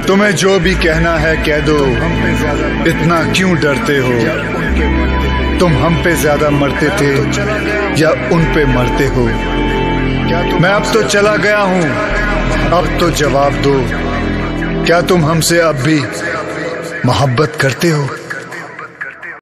तुम्हें जो भी कहना है कह दो, इतना क्यों डरते हो? तुम हम पे ज्यादा मरते थे या उन पे मरते हो? मैं अब तो चला गया हूं, अब तो जवाब दो, क्या तुम हमसे अब भी मोहब्बत करते हो?